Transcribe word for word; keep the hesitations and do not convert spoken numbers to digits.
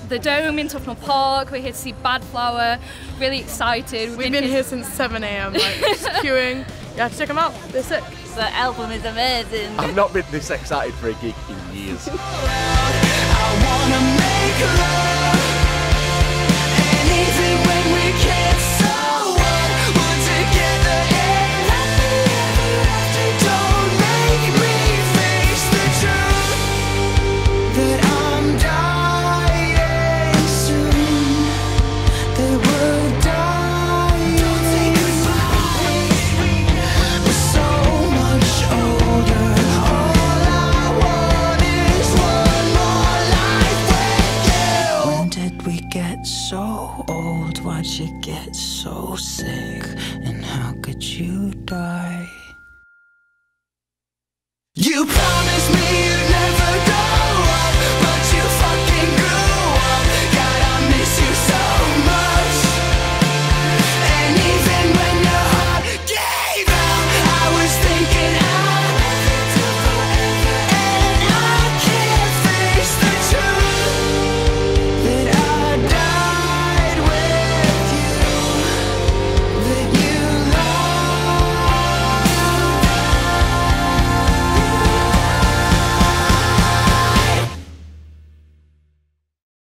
the Dome in Tufnell Park. We're here to see Badflower. Really excited. We've, We've been, been here since seven A M like just queuing. You have to check them out. They're sick. The album is amazing. I've not been this excited for a gig in years. I wanna make love, and even when we can't, so what? We're together and happy ever after. Don't make me face the truth that I'm dying soon. That we're dying. Don't say goodbye. We're so much older. All I want is one more life with you. When did we get so old? Why'd you get so sick? And how could you die? You promised me